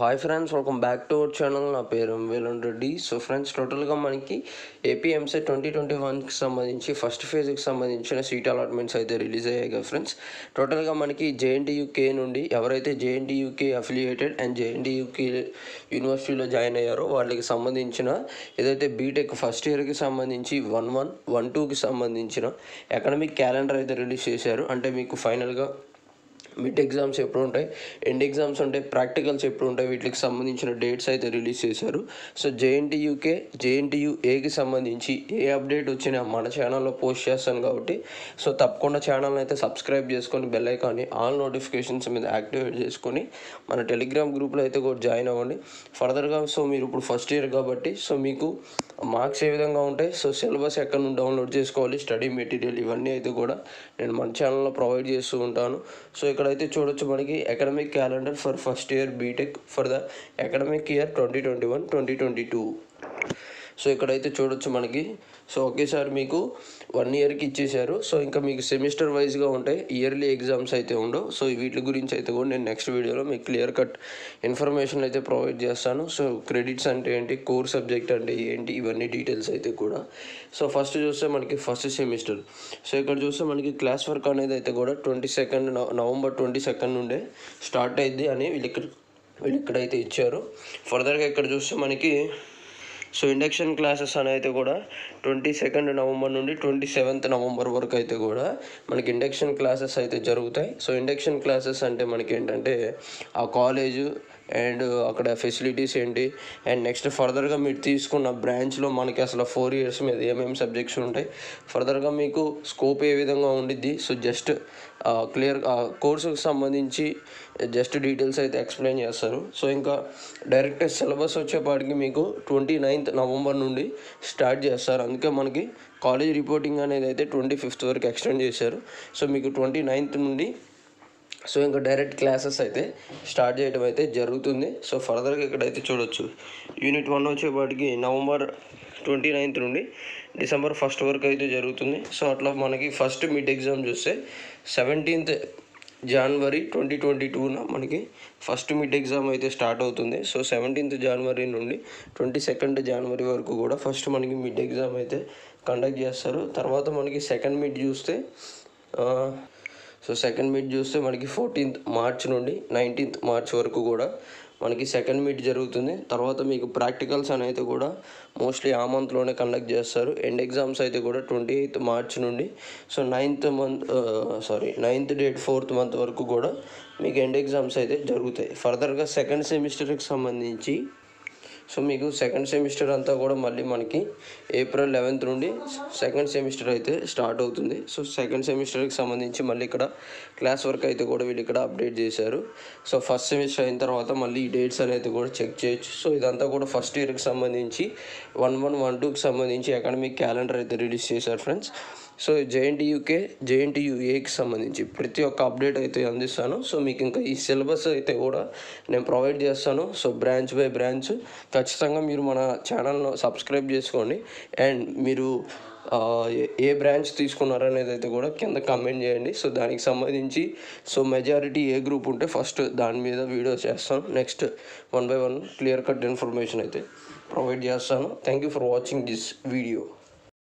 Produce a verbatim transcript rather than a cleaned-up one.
Hi friends, welcome back to our channel. నా పేరు Mvlnreddy. So friends, టోటల్గా మనకి ఏపీ ఎంసెట్ ట్వంటీ ట్వంటీ వన్కి సంబంధించి ఫస్ట్ ఫేజ్కి సంబంధించిన సీట్ అలాట్మెంట్స్ అయితే రిలీజ్ అయ్యాయి కదా ఫ్రెండ్స్. టోటల్గా మనకి జేఎన్టీయూకే నుండి ఎవరైతే జేఎన్టీయూకే అఫిలియేటెడ్ అండ్ జేఎన్టీయూకే యూనివర్సిటీలో జాయిన్ అయ్యారో వాళ్ళకి సంబంధించిన ఏదైతే బీటెక్ ఫస్ట్ ఇయర్కి సంబంధించి వన్ వన్ వన్ టూకి సంబంధించిన అకాడమిక్ క్యాలెండర్ అయితే రిలీజ్ చేశారు. అంటే మీకు ఫైనల్గా మిడ్ ఎగ్జామ్స్ ఎప్పుడు ఉంటాయి, ఎండ్ ఎగ్జామ్స్ ఉంటాయి, ప్రాక్టికల్స్ ఎప్పుడు ఉంటాయి, వీటికి సంబంధించిన డేట్స్ అయితే రిలీజ్ చేశారు. సో జేఎన్టీయూకే జేఎన్టీయూఏకి సంబంధించి ఏ అప్డేట్ వచ్చినా మన ఛానల్లో పోస్ట్ చేస్తాను కాబట్టి సో తప్పకుండా ఛానల్ని అయితే సబ్స్క్రైబ్ చేసుకొని బెల్ ఐకాన్ని ఆల్ నోటిఫికేషన్స్ మీద యాక్టివేట్ చేసుకొని మన టెలిగ్రామ్ గ్రూప్లో అయితే కూడా జాయిన్ అవ్వండి. ఫర్దర్గా సో మీరు ఇప్పుడు ఫస్ట్ ఇయర్ కాబట్టి సో మీకు మార్క్స్ ఏ విధంగా ఉంటాయి, సో సిలబస్ ఎక్కడ నుండి డౌన్లోడ్ చేసుకోవాలి, స్టడీ మెటీరియల్, ఇవన్నీ అయితే కూడా నేను మన ఛానల్లో ప్రొవైడ్ చేస్తూ ఉంటాను. సో ఇక్కడైతే చూడొచ్చు మనకి academic calendar for first year B Tech for the academic year twenty twenty one twenty twenty two. So ఇక్కడైతే చూడొచ్చు మనకి సో ఒకేసారి మీకు వన్ ఇయర్కి ఇచ్చేశారు. సో ఇంకా మీకు సెమిస్టర్ వైజ్గా ఉంటాయి, ఇయర్లీ ఎగ్జామ్స్ అయితే ఉండవు. సో వీటి గురించి అయితే కూడా నేను నెక్స్ట్ వీడియోలో మీకు క్లియర్ కట్ ఇన్ఫర్మేషన్ అయితే ప్రొవైడ్ చేస్తాను. సో క్రెడిట్స్ అంటే ఏంటి, కోర్ సబ్జెక్ట్ అంటే ఏంటి, ఇవన్నీ డీటెయిల్స్ అయితే కూడా. సో ఫస్ట్ చూస్తే మనకి ఫస్ట్ సెమిస్టర్. సో ఇక్కడ చూస్తే మనకి క్లాస్ వర్క్ అనేది అయితే కూడా twenty second November twenty second నుండే స్టార్ట్ అయింది అని వీళ్ళు ఇక్కడ వీళ్ళు ఇక్కడైతే ఇచ్చారు. ఫర్దర్గా ఇక్కడ చూస్తే మనకి సో ఇండక్షన్ క్లాసెస్ అని అయితే కూడా ట్వంటీ సెకండ్ నవంబర్ నుండి ట్వంటీ సెవెంత్ నవంబర్ వరకు అయితే కూడా మనకి ఇండక్షన్ క్లాసెస్ అయితే జరుగుతాయి. సో ఇండక్షన్ క్లాసెస్ అంటే మనకి ఏంటంటే ఆ కాలేజు అండ్ అక్కడ ఫెసిలిటీస్ ఏంటి, అండ్ నెక్స్ట్ ఫర్దర్గా మీరు తీసుకున్న బ్రాంచ్లో మనకి అసలు ఫోర్ ఇయర్స్ మీద ఏమేమి సబ్జెక్ట్స్ ఉంటాయి, ఫర్దర్గా మీకు స్కోప్ ఏ విధంగా ఉండిద్ది, సో జస్ట్ క్లియర్ కోర్సుకు సంబంధించి జస్ట్ డీటెయిల్స్ అయితే ఎక్స్ప్లెయిన్ చేస్తారు. సో ఇంకా డైరెక్ట్ సిలబస్ వచ్చేపాటికి మీకు ట్వంటీ నైన్త్ నవంబర్ నుండి స్టార్ట్ చేస్తారు. అందుకే మనకి కాలేజ్ రిపోర్టింగ్ అనేది అయితే ట్వంటీ ఫిఫ్త్ వరకు ఎక్స్టెండ్ చేశారు. సో మీకు ట్వంటీ నైన్త్ నుండి సో ఇంకా డైరెక్ట్ క్లాసెస్ అయితే స్టార్ట్ చేయడం అయితే జరుగుతుంది. సో ఫర్దర్గా ఇక్కడైతే చూడొచ్చు యూనిట్ వన్ వచ్చేపాటికి నవంబర్ ట్వంటీ నైన్త్ నుండి డిసెంబర్ ఫస్ట్ వరకు అయితే జరుగుతుంది. సో అట్లా మనకి ఫస్ట్ మిడ్ ఎగ్జామ్ చూస్తే సెవెంటీన్త్ జనవరి ట్వంటీ ట్వంటీ టూన మనకి ఫస్ట్ మిడ్ ఎగ్జామ్ అయితే స్టార్ట్ అవుతుంది. సో సెవెంటీన్త్ జనవరి నుండి ట్వంటీ సెకండ్ జనవరి వరకు కూడా ఫస్ట్ మనకి మిడ్ ఎగ్జామ్ అయితే కండక్ట్ చేస్తారు. తర్వాత మనకి సెకండ్ మిడ్ చూస్తే సో సెకండ్ మిడ్ చూస్తే మనకి ఫోర్టీన్త్ మార్చ్ నుండి నైన్టీన్త్ మార్చ్ వరకు కూడా మనకి సెకండ్ మిడ్ జరుగుతుంది. తర్వాత మీకు ప్రాక్టికల్స్ అనేది కూడా మోస్ట్లీ ఆ మంత్లోనే కండక్ట్ చేస్తారు. ఎండ్ ఎగ్జామ్స్ అయితే కూడా ట్వంటీ ఎయిత్ మార్చ్ నుండి so ninth month sorry ninth date fourth month వరకు కూడా మీకు ఎండ్ ఎగ్జామ్స్ అయితే జరుగుతాయి. ఫర్దర్గా సెకండ్ సెమిస్టర్కి సంబంధించి సో మీకు సెకండ్ సెమిస్టర్ అంతా కూడా మళ్ళీ మనకి ఏప్రిల్ లెవెన్త్ నుండి సెకండ్ సెమిస్టర్ అయితే స్టార్ట్ అవుతుంది. సో సెకండ్ సెమిస్టర్కి సంబంధించి మళ్ళీ ఇక్కడ క్లాస్ వర్క్ అయితే కూడా వీళ్ళు ఇక్కడ అప్డేట్ చేశారు. సో ఫస్ట్ సెమిస్టర్ అయిన తర్వాత మళ్ళీ ఈ డేట్స్ అనేది కూడా చెక్ చేయొచ్చు. సో ఇదంతా కూడా ఫస్ట్ ఇయర్కి సంబంధించి వన్ వన్ వన్ టూకి సంబంధించి అకాడమిక్ క్యాలెండర్ అయితే రిలీజ్ చేశారు ఫ్రెండ్స్. సో జేఎన్టీయూకే జేఎన్టీయూఏకి సంబంధించి ప్రతి ఒక్క అప్డేట్ అయితే అందిస్తాను. సో మీకు ఇంకా ఈ సిలబస్ అయితే కూడా నేను ప్రొవైడ్ చేస్తాను. సో బ్రాంచ్ బై బ్రాంచ్ ఖచ్చితంగా మీరు మన ఛానల్ను సబ్స్క్రైబ్ చేసుకోండి. అండ్ మీరు ఏ బ్రాంచ్ తీసుకున్నారనేది అయితే కూడా కింద కమెంట్ చేయండి. సో దానికి సంబంధించి సో మెజారిటీ ఏ గ్రూప్ ఉంటే ఫస్ట్ దాని మీద వీడియో చేస్తాను. Next one by one clear cut information అయితే ప్రొవైడ్ చేస్తాను. Thank you for watching this video.